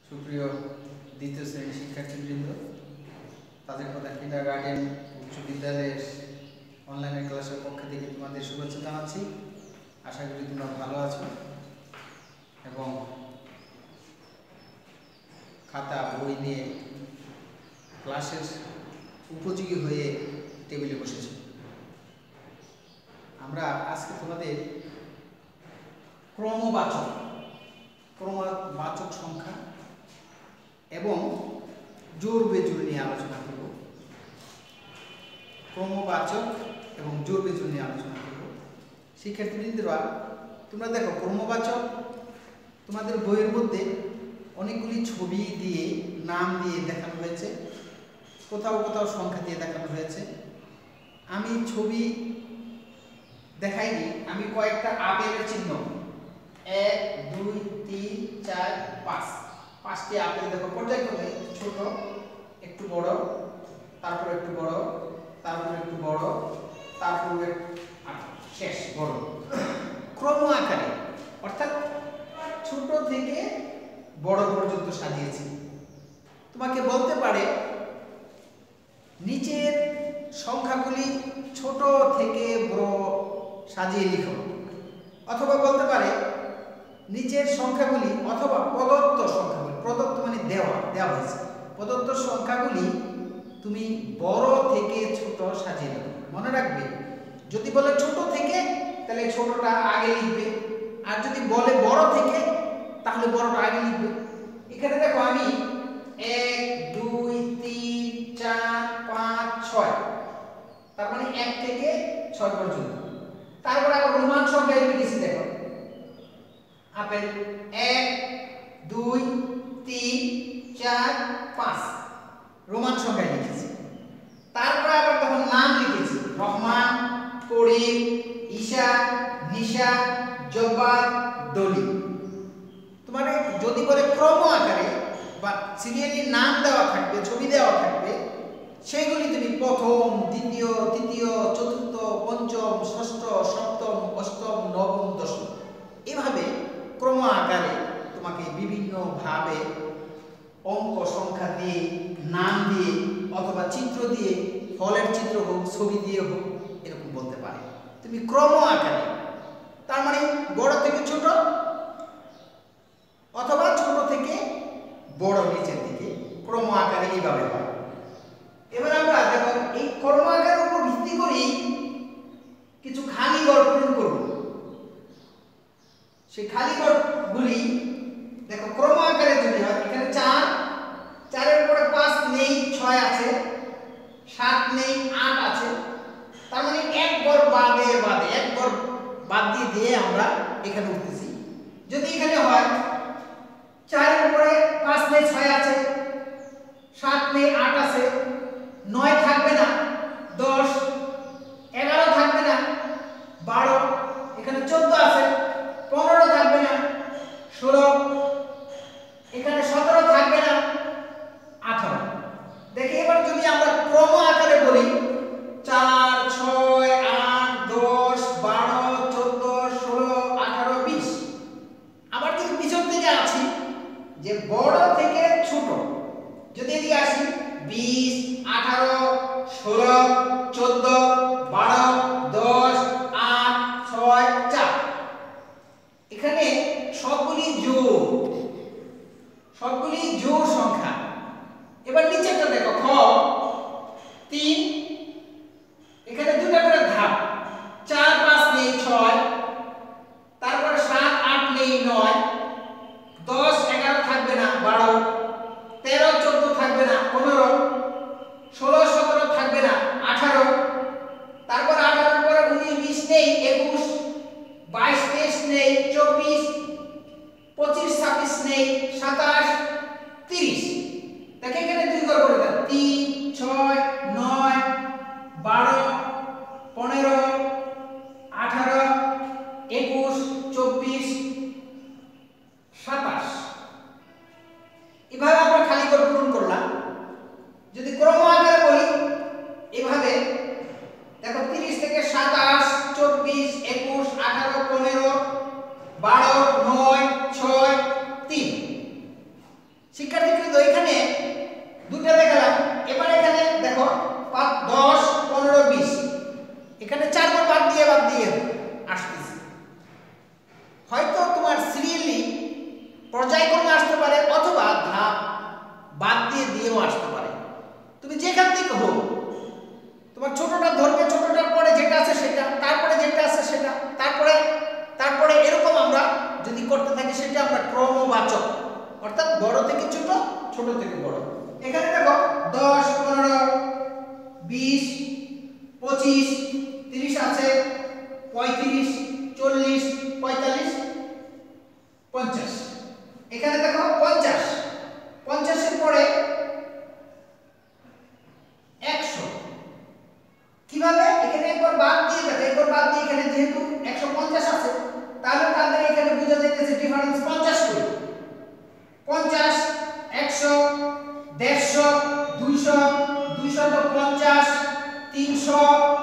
সুপ্রিয় দ্বিতীয় শ্রেণীর শিক্ষার্থীবৃন্দ, তাদের কথা কিন্ডারগার্টেন উচ্চ বিদ্যালয়ের অনলাইন ক্লাসের পক্ষ থেকে তোমাদের শুভেচ্ছা জানাচ্ছি। আশা করি তোমরা ভালো আছো এবং খাতা বই নিয়ে ক্লাসের উপযোগী হয়ে টেবিলে বসেছো। আমরা আজকে তোমাদের ক্রমবাচক সংখ্যা এবং জোড় বেজোড় নিয়ে আলোচনা করব। ক্রমবাচক এবং জোড় বেজোড় নিয়ে আলোচনা করব। শিক্ষার্থীবৃন্দরা, তোমরা দেখো, ক্রমবাচক তোমাদের বইয়ের মধ্যে অনেকগুলি ছবি দিয়ে নাম দিয়ে দেখানো হয়েছে, কোথাও কোথাও সংখ্যা দিয়ে দেখানো হয়েছে। আমি ছবি দেখাইনি, আমি কয়েকটা আপেলের চিহ্ন 1 2 3 4 5 পাঁচটি আপেল দেখো পর্যায়ক্রমে ছোট, একটু বড়, তারপর একটু বড়, তারপর একটু বড়, তারপর শেষ বড়, ক্রম আকারে, অর্থাৎ ছোট থেকে বড় পর্যন্ত সাজিয়েছি। তোমাকে বলতে পারে নিচের সংখ্যাগুলি ছোট থেকে বড় সাজিয়ে লিখো, অথবা বলতে পারে নিচের সংখ্যাগুলি অথবা প্রদত্ত সংখ্যাগুলি, প্রদত্ত মানে দেওয়া হয়েছে, প্রদত্ত সংখ্যাগুলি তুমি বড় থেকে ছোট সাজিয়ে দাও। মনে রাখবে, যদি বলে ছোট থেকে তাহলে ছোটটা আগে লিখবে, আর যদি বলে বড় থেকে তাহলে বড়টা আগে লিখবে। এখানে দেখো, আমি 1 2 3 4 5 6, তার মানে 1 থেকে 6 পর্যন্ত। তারপর আবার রোমান সংখ্যায় লিখেছি, দেখো আপেল 1 2 3 4 5 রোমান সংখ্যায় লিখেছি। তারপর আবার তখন নাম লিখেছি, রহমান, করিম, ঈশা, নিশা, জব্বার, দলি। তোমার যদি বলে ক্রম আকারে বা সিরিয়ালি নাম দেওয়া থাকবে, ছবি দেওয়া থাকবে, সেইগুলি তুমি প্রথম, দ্বিতীয়, তৃতীয়, চতুর্থ, পঞ্চম, ষষ্ঠ, সপ্তম, অষ্টম, নবম, দশম, এভাবে ক্রম আকারে তোমাকে বিভিন্ন ভাবে অঙ্ক সংখ্যা দিয়ে, নাম দিয়ে, অথবা চিত্র দিয়ে, ফলের চিত্র হোক, ছবি দিয়ে হোক, এরকম বলতে পারে। তুমি ক্রম আকারে, তার মানে বড় থেকে ছোট অথবা ছোট থেকে বড় নিচের দিকে ক্রম আকারে এইভাবে হয়। এবার আমরা দেখো, এই ক্রম আকারের উপর ভিত্তি করে কিছু খালি ঘর পূরণ করব। সেই খালি ঘরগুলি দেখো, ক্রম আকারে যদি হয়, এখানে 4, 4 এর উপরে 5 নেই, 6 আছে, 7 নেই, 8 আছে, তার মানে এক ঘর বাদে এক ঘর বাদ দিয়ে আমরা এখানে উঠতেছি। যদি এখানে হয় 4 এর উপরে 5 নেই, 6 আছে, 7 নেই, 8 আছে, 9 থাকবে না, 10, 11 থাকবে না, 12, এখানে 14 আছে, 15 থাকবে না, 16, এখানে 17 থাকবে না, 18। দেখি এবার যদি আমরা ক্রম আকারে বলি 4 6 8 10 12 14 16 18 20, আবার যদি পিছন থেকে আসি যে বড় থেকে ছোট, যদি এদিকে আসি 20 18 16 14 12 10 8 6 4, এখানে সবগুলি জোড় সংখ্যা। এবার নিচেরটা দেখো, খ 3, এখানে দুটো করে ধাপ, 4 5 নেই, 6, তারপরে 7 8 নেই, 9, 10 11 থাকবে না, 12, 13 14 থাকবে না, 15, 16 17 থাকবে না, 18, তারপর 18 এর পরে 19 20 নেই, 21 22 23 নেই, 24 25 26 নেই, 27 30। দেখে এখানে দুই ঘর করে দাও, 3 6 9 12 15 18 21 24 27, এভাবে আমরা খালি ঘর পূরণ করলাম। যদি ক্রম আকারে বলি এভাবে দেখো, 30 থেকে 27 24 21 18 15 12 9 6 3। কর্মে আসতে পারে অথবা ধাপ বাদ দিয়ে দিয়েও আসতে পারে। তুমি যেখান থেকে হোক, তোমার ছোটটা ধরবে, ছোটটার পরে যেটা আছে সেটা, তারপরে যেটা আছে সেটা, তারপরে এরকম আমরা যদি করতে থাকি সেটা আমরা ক্রমবাচক, অর্থাৎ বড় থেকে ছোট, ছোট থেকে বড়। এখানে দেখো 10, 15, 20, 25, 30 আছে, 35, 40, 45, 50। এখানে দেখো 50, 50 এর পরে 100। কিভাবে? এখানে একবার বাদ দিয়ে দেখো, একবার বাদ দিয়ে এখানে যেহেতু 150 আছে, তাহলে তাদের এখানে বোঝা যাইতেছে ডিফারেন্স 50 করে। 50, 100, 150, 200, 250, 300,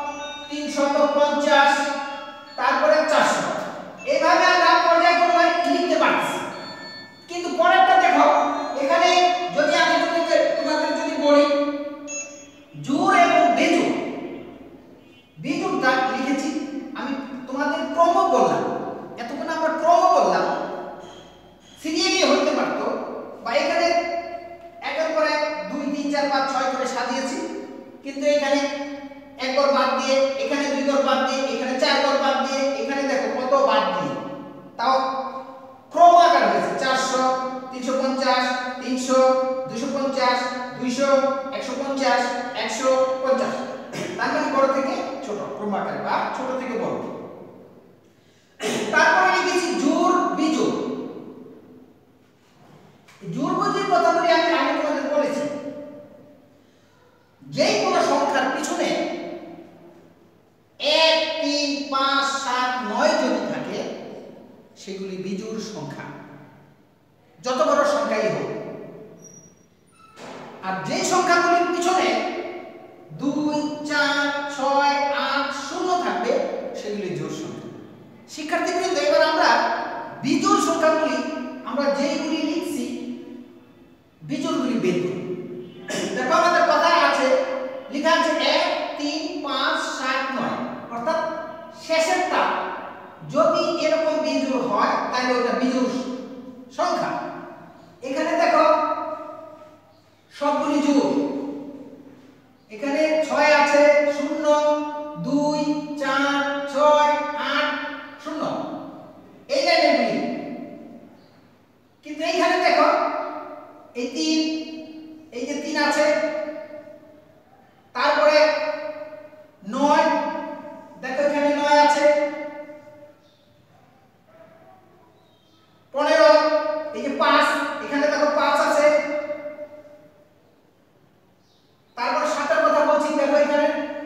350, তারপরে 400। এইভাবে আমরা পর্যায়ক্রমে লিখতে পারছি। কিন্তু পরেরটা দেখো, এখানে যদি আমি তোমাদের যদি বলি জোড় এবং বেজোড়, বেজোড়টা লিখেছি আমি তোমাদের ক্রম বললাম, এতক্ষণ আমরা ক্রম বললাম, সিরিয়ালি হতে পারতো, বা এখানে একের পর এক 2, 3, 4, 5, 6 করে সাজিয়েছি। কিন্তু এখানে একবার বাদ দিয়ে, এখানে 2 বার বাদ দিয়ে, এখানে 4 বার বাদ দিয়ে, এখানে দেখো কত বাদ দিয়ে, তাও ক্রম আকার হয়েছে 400, 350, 300, 250, 200, 150, 150। তার মানে বড় থেকে ছোট ক্রম আকারে বা ছোট থেকে বড়। তারপরে লিখেছি জোড় বিজোড়। জোড় বিজোড়ের কথাগুলি আমি আগে তোমাদের বলেছি। যে কোনো সংখ্যার পিছনে 1, 3, 5, 7, 9 যদি থাকে সেগুলি বিজোড় সংখ্যা, যত বড় সংখ্যাই হোক। আর যে সংখ্যাগুলির পিছনে 2, 4, 6, 8, 0 থাকবে সেগুলি জোড় সংখ্যা। শিক্ষার্থীবৃন্দ, এবার আমরা বিজোড় সংখ্যাগুলি আমরা যেইগুলি লিখছি বিজোড়গুলি বের করি। দেখো আমাদের কথায় আছে, লেখা আছে 1, 3, 5, 7, 9, অর্থাৎ শেষেরটা যদি এরকম বিজোড় হয় তাহলে ওটা বিজোড় সংখ্যা। এখানে দেখো সবগুলি জোড়। এখানে 6 আছে, 0, 2, 4, 6, 8, 0, এই লাইনগুলি। কিন্তু এইখানে দেখো এই 3, এই যে 3 আছে, তারপরে 9, দেখো এখানে 9 আছে, 15, এই যে 5, এখানে দেখো 5 আছে, তারপর 7 এর কথা বলছি, দেখো এখানে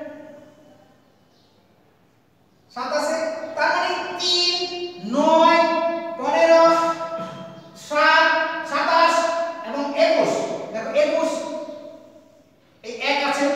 7 আছে। তার মানে 3, 9, 15, 7, 27 এবং 21। দেখো 21, এই 1 আছে।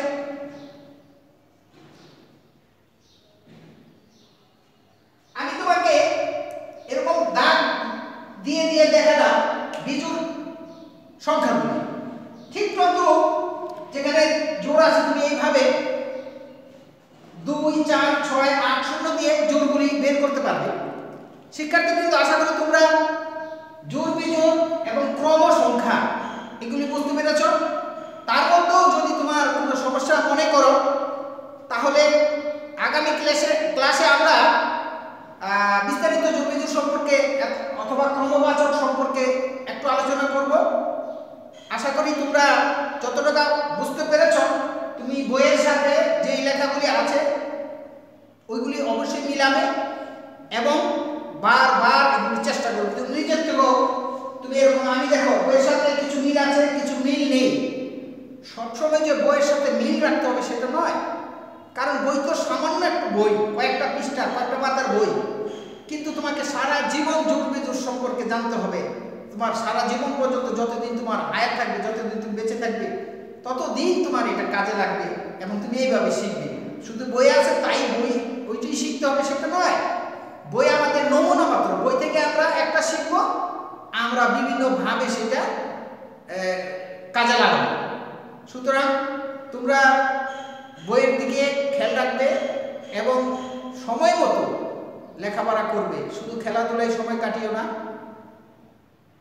আমি তোমাকে এরকম দাগ দিয়ে দিয়ে দেখালাম বিজোড় সংখ্যাগুলি। ঠিক তত যেখানে জোড় আছে তুমি এইভাবে 2, 4, 6, 8, 0 দিয়ে জোড়গুলি বের করতে পারবে। শিক্ষার্থীবৃন্দ, আশা করি তোমরা জোড় বিজোড় এবং ক্রম সংখ্যা এগুলি বুঝতে পেরেছ। তার মধ্যেও যদি তোমার কোনো সমস্যা মনে করো তাহলে আগামী ক্লাসে আমরা বিস্তারিত জোড় বিজোড় সম্পর্কে অথবা ক্রমবাচক সম্পর্কে একটু আলোচনা করব। আশা করি তোমরা যতটা বুঝতে পেরেছ। তুমি বইয়ের সাথে যে লেখাগুলি আছে ওইগুলি অবশ্যই মিলাবে এবং বারবার এগুলি চেষ্টা করবে। তুমি নিজের থেকেও তুমি এরকম, আমি দেখো বইয়ের সাথে কিছু মিল আছে, কিছু মিল নেই। সবসময় যে বইয়ের সাথে মিল রাখতে হবে সেটা নয়, কারণ বই তো সামান্য একটা বই, কয়েকটা পৃষ্ঠা, কয়েকটা পাতার বই, কিন্তু তোমাকে সারা জীবন জোড় বিজোড় সম্পর্কে জানতে হবে। তোমার সারা জীবন পর্যন্ত যতদিন তোমার হায়াত থাকবে, যতদিন তুমি বেঁচে থাকবে, ততদিন তোমার এটা কাজে লাগবে এবং তুমি এইভাবে শিখবে। শুধু বই আছে তাই বই ওইটাই শিখতে হবে সেটা নয়। বই আমাদের নমুনা মাত্র, বই থেকে আমরা একটা শিখব, আমরা বিভিন্নভাবে সেটা কাজে লাগাবো। সুতরাং তোমরা বইয়ের দিকে খেয়াল রাখবে এবং সময় মতো লেখাপড়া করবে। শুধু খেলাধুলায় সময় কাটিও না,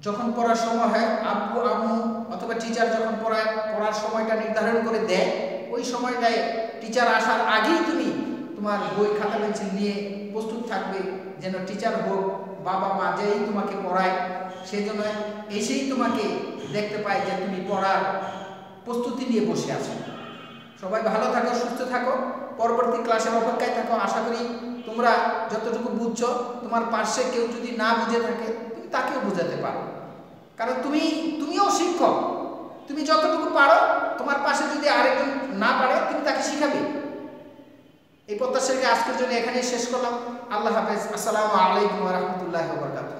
যখন পড়ার সময় হয়, আব্বু আম্মু অথবা টিচার যখন পড়ার সময়টা নির্ধারণ করে দেয়, ওই সময়টায় টিচার আসার আগেই তুমি তোমার বই খাতা পেন্সিল নিয়ে প্রস্তুত থাকবে, যেন টিচার হোক বাবা মা যেই তোমাকে পড়ায় সেই জন্য এসেই তোমাকে দেখতে পায় যে তুমি পড়ার প্রস্তুতি নিয়ে বসে আছো। সবাই ভালো থাকো, সুস্থ থাকো, পরবর্তী ক্লাসের অপেক্ষায় থাকো। আশা করি তোমরা যতটুকু বুঝছো, তোমার পাশে কেউ যদি না বুঝে থাকে তুমি তাকেও বোঝাতে পারো, কারণ তুমিও শিক্ষক। তুমি যতটুকু পারো, তোমার পাশে যদি আরেকজন না পারে তুমি তাকে শিখাবে। এই প্রত্যাশাকে আজকের জন্য এখানেই শেষ করলাম। আল্লাহ হাফেজ। আসসালামু আলাইকুম ওয়া রাহমাতুল্লাহি ওয়া বারাকাতুহু।